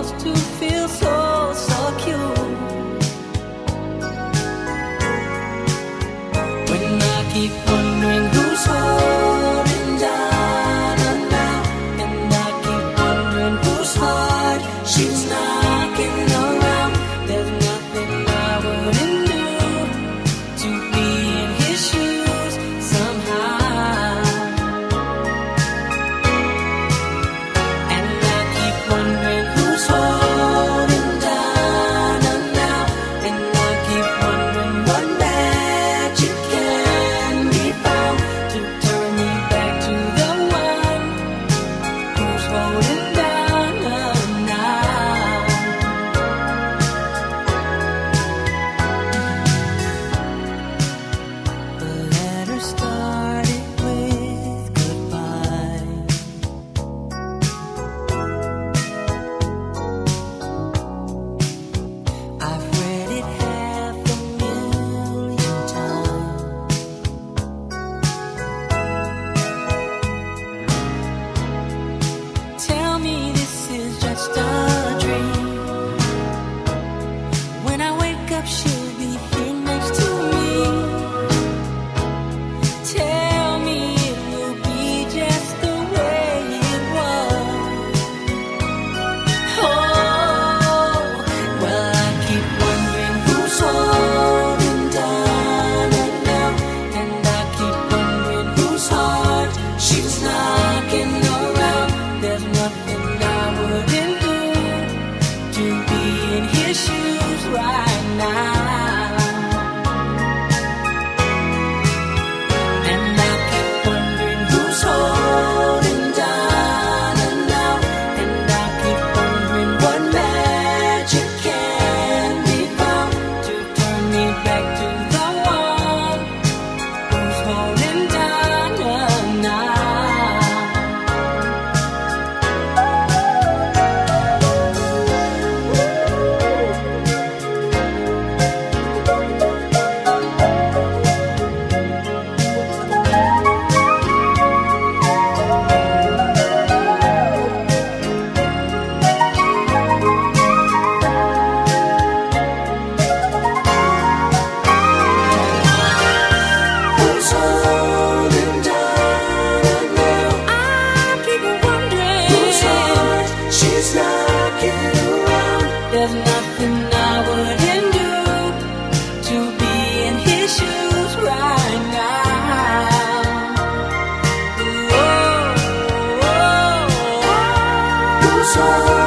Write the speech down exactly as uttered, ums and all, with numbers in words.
used to feel so secure. When I keep wondering who's holding Donna now, and I keep wondering whose heart she's knocking around. There's nothing I wouldn't do to be in his shoes somehow. And I keep wondering who's holding Donna now, and I keep wondering what magic can be found to turn me back to the one who's holding Donna now. The letter started with goodbye. I've read it half a million times. Tell me this is just a dream. When I wake up, she'll be here next to me. Tell me it will be just the way it was. Oh, well, I keep wondering who's holding Donna now, and I keep wondering whose heart she's knocking around. There's nothing I wouldn't do to be in his shoes right now. And I keep wondering who's holding Donna now, and I keep wondering what magic can be found to turn me back to the one who's holding Donna now. Who's holding Donna now? I keep wondering whose heart she's knocking around. There's nothing I wouldn't do to be in his shoes right now. Whoa, whoa, whoa. Who's holding